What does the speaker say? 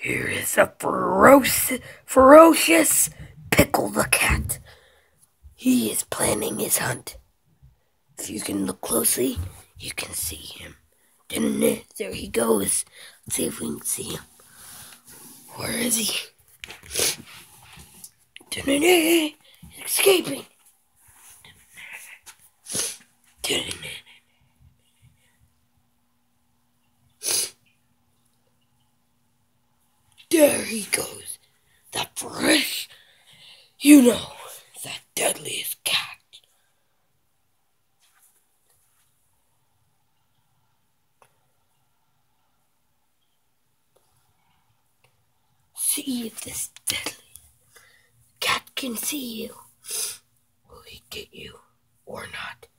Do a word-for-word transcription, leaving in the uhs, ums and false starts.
Here is a ferocious, ferocious Pickle the cat. He is planning his hunt. If you can look closely, you can see him. There he goes. Let's see if we can see him. Where is he? He's escaping. There he goes. That fresh, you know, that deadliest cat. See if this deadly cat can see you. Will he get you or not?